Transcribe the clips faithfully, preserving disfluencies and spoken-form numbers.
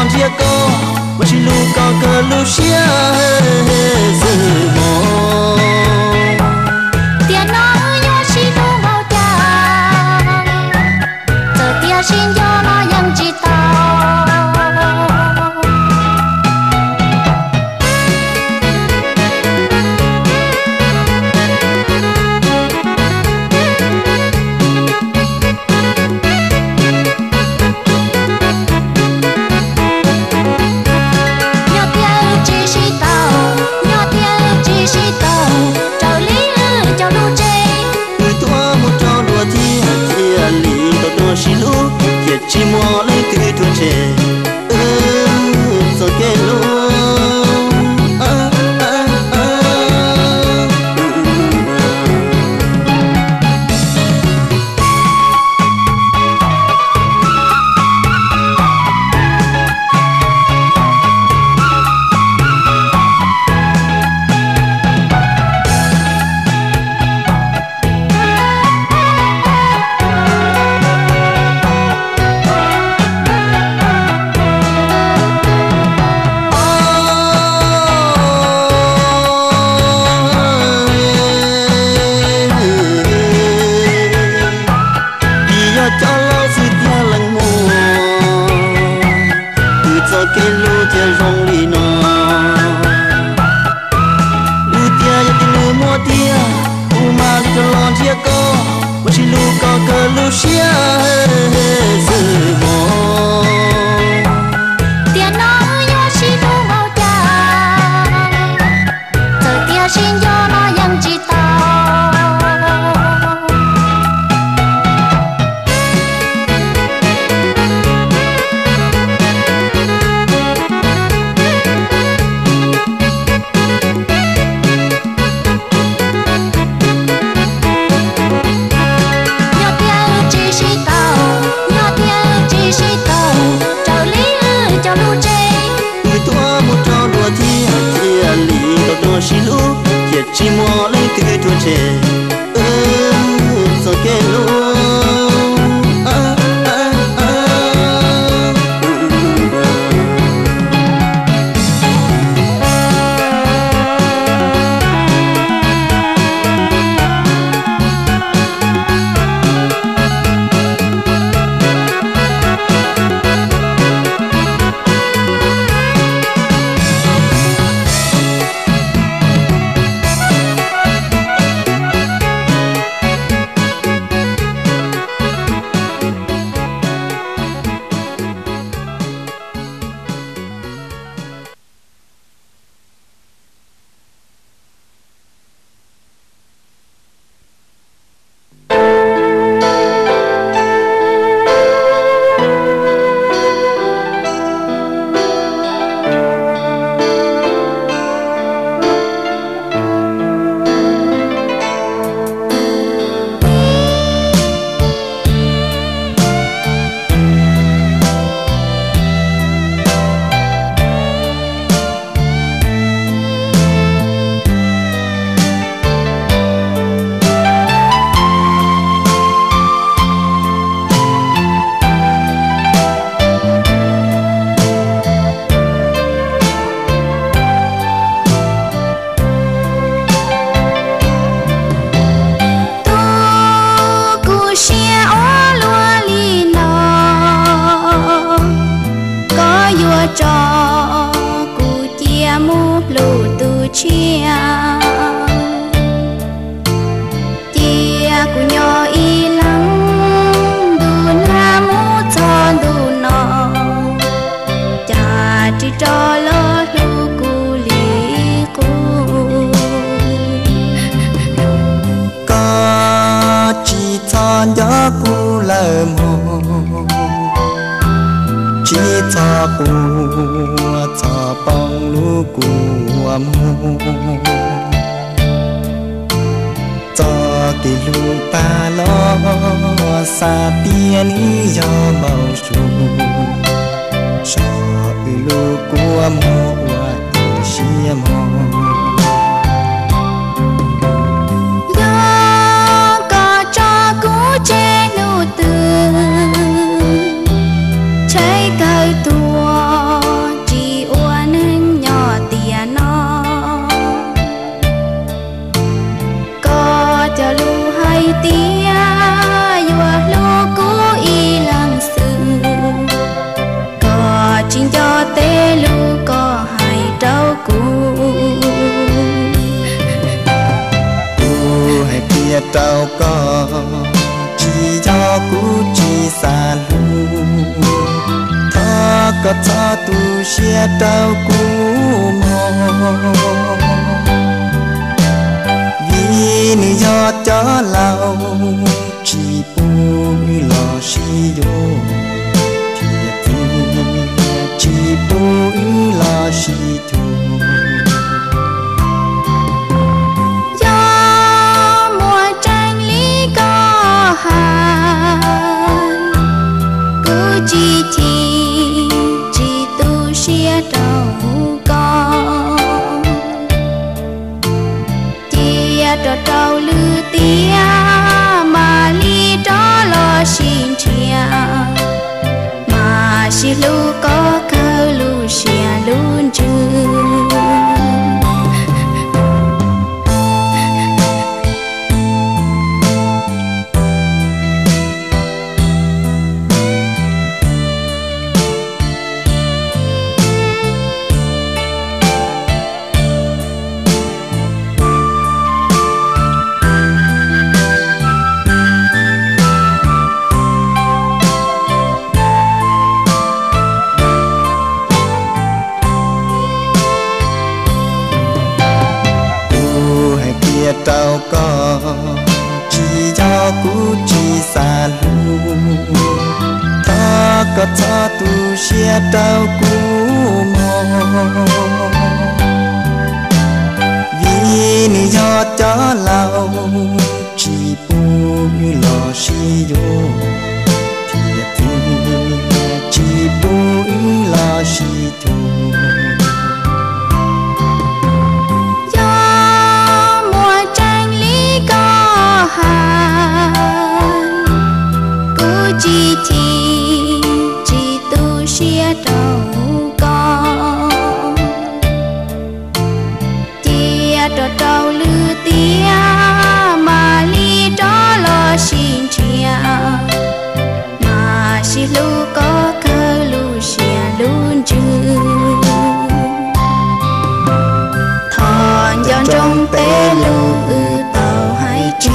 lon chia co mà chỉ lu co cơ lu xia dư mò tiền nó nhớ chỉ lu màu trắng giờ tiền xin cho nóยังchỉ tao chỉ lu thiệt chỉ mua lấy từ tuổi trẻ rồi cái lu chỉ mua lấy từ tuổi trẻ rồi cái lu trái cây tua có cho tu xe đau cũ mò vì nữ do cho lâu chỉ bùi lò xì vô thiệt vui chỉ bùi lò xì thù chỉ chỉ chỉ tu xia đầu con tia trò trâu lư tia mà li đó lo xin chia mà xì lu có cơ lu xia luôn chưa tao có chỉ cho cú chỉ xa lu ta có cho tu xe tao cú mò vì nữ do cho lâu chỉ bùi lò xì vô thiệt vui chỉ bùi lò xì thù chỉ chỉ chỉ tu xia đầu con tia trò trâu lư tia mà li đó lo xin chia mà xì lu có cơ lu xia luôn chưa thòn giòn trong té lu tàu hay che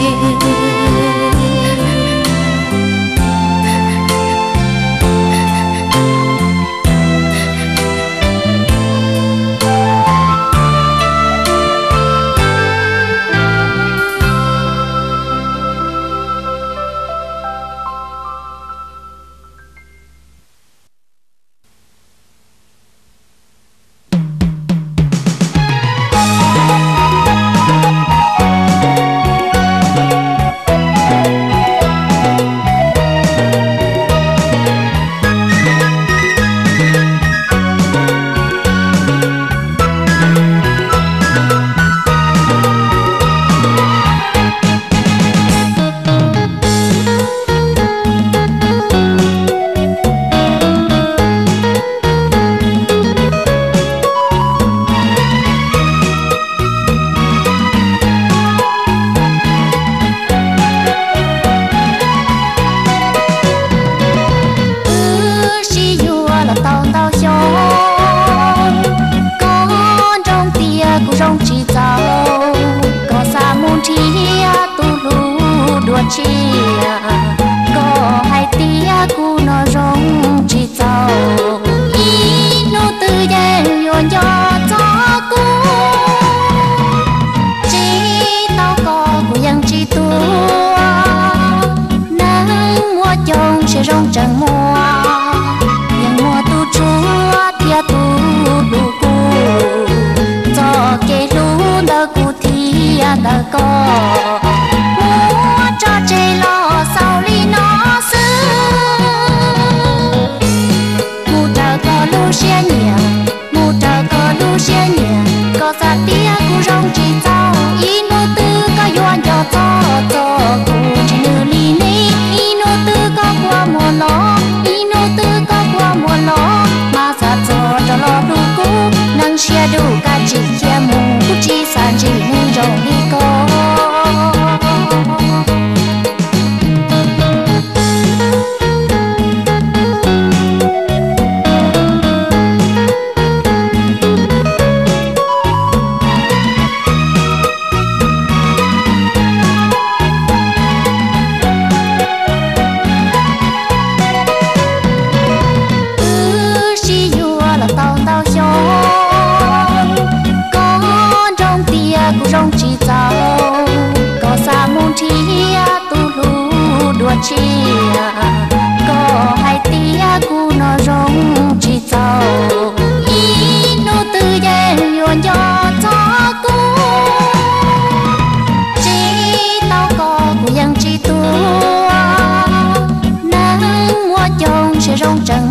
chia đủ cả chỉ chia mù chỉ san chỉ nên rong đi có chia có hai tia cu nó rong chỉ giàu ý nó tự nhiên yuan cho cho cu chỉ tao có cu yang chỉ tua nắng mua chồng sẽ rong trăng